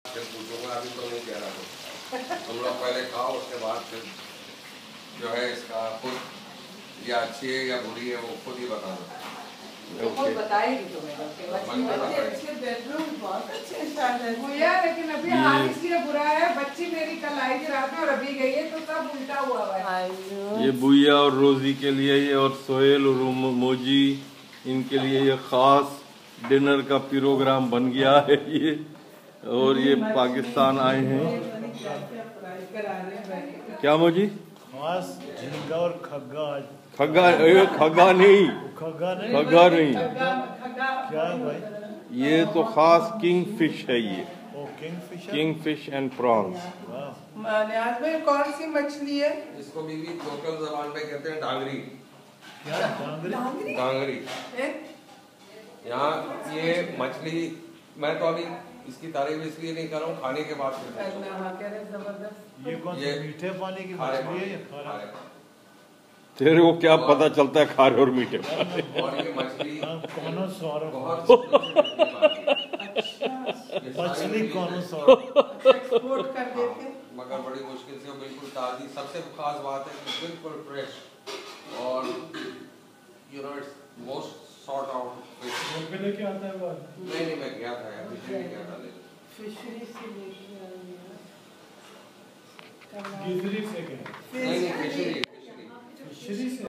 फिर पूछूंगा, अभी तो नहीं कह रहा हूँ। तुम लोग पहले खाओ, उसके बाद फिर जो है इसका खुद या अच्छी है या बुरी है वो खुद ही बताना। खुद बताएगी तुम्हें। अच्छे बेडरूम बहुत अच्छे शायद है भैया, लेकिन अभी हाल इसलिए बुरा है, बच्ची मेरी कल आई थी रात में और अभी गई है तो सब उल्टा हुआ है। ये बुया और रोजी के लिए ये, और सोहेल और मोजी इनके लिए ये खास डिनर का प्रोग्राम बन गया है ये। और ये पाकिस्तान आए हैं। क्या मोजी? झींगा और खग्गा। खग्गा नहीं, खग्गा नहीं, क्या भाई? ये तो खास किंग फिश है ये। King king fish and prawns. Niyaz भाई कौन सी मछली है? इसको भी लोकल जबान में कहते हैं डांगरी। क्या डांगरी? डांगरी। यहाँ ये मछली, मैं तो अभी इसकी तारीफ इसलिए नहीं कर रहा हूँ, खाने के बाद जबरदस्त। ये कौन सी मीठे पानी की मछली है या खारे? तेरे को क्या पता चलता है खारे और मीठे पानी? और ये मछली कौनो सौरभ मछली कौनो सौरभ एक्सपोर्ट कर देते, मगर बड़ी मुश्किल से, बिल्कुल ताज़ी। सबसे खास बात है कि बिल्कुल फ्रेश और you know it's most sort out fish. लेके आता है वो? नहीं मैं गया था यार, पिछले गया था लेकिन फिशरी से लेके आई है। गिजरी से गए? नहीं फिशरी फिशरी से।